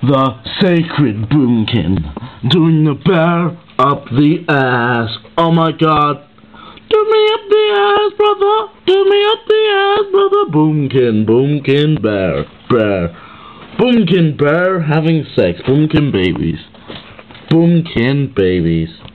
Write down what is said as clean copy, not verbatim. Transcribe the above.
the sacred Boomkin, doing the bear up the ass. Oh my god. Do me up the ass, brother. Do me up the ass, brother. Boomkin, Boomkin, bear, bear. Boomkin, bear, having sex. Boomkin babies. Boomkin babies.